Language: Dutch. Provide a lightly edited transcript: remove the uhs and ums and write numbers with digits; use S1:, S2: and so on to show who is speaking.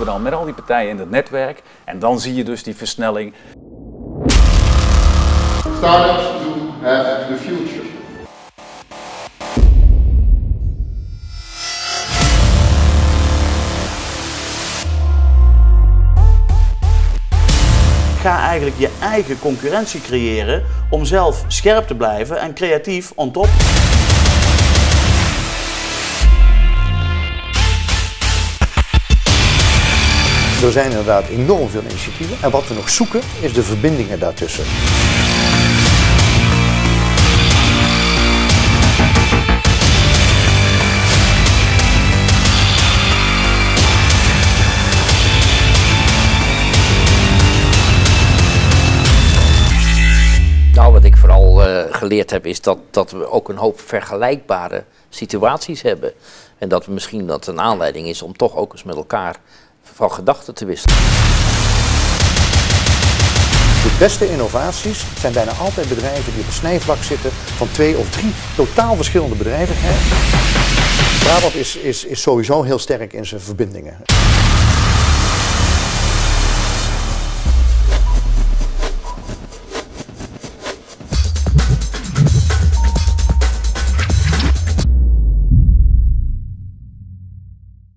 S1: dan met al die partijen in het netwerk. En dan zie je dus die versnelling.
S2: Startups do have the future.
S3: Ga eigenlijk je eigen concurrentie creëren om zelf scherp te blijven en creatief on top.
S4: Er zijn inderdaad enorm veel initiatieven en wat we nog zoeken is de verbindingen daartussen.
S5: Nou, wat ik vooral geleerd heb is dat we ook een hoop vergelijkbare situaties hebben. En dat misschien dat een aanleiding is om toch ook eens met elkaar van gedachten te wisselen.
S4: De beste innovaties zijn bijna altijd bedrijven die op het snijvlak zitten van 2 of 3 totaal verschillende bedrijven. Brabant is sowieso heel sterk in zijn verbindingen.